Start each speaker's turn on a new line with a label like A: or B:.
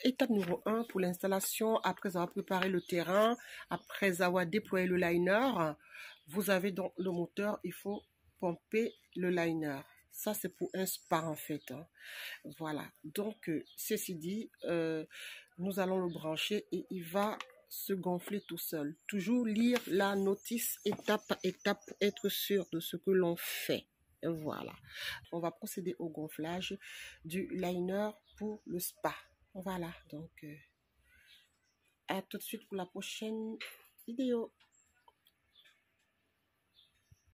A: étape numéro 1 pour l'installation, après avoir préparé le terrain, après avoir déployé le liner, vous avez donc le moteur, il faut pomper le liner. Ça, c'est pour un spa en fait. Hein. Voilà. Donc, ceci dit, nous allons le brancher et il va se gonfler tout seul. Toujours lire la notice étape par étape pour être sûr de ce que l'on fait. Voilà. On va procéder au gonflage du liner pour le spa. Voilà. Donc, à tout de suite pour la prochaine vidéo.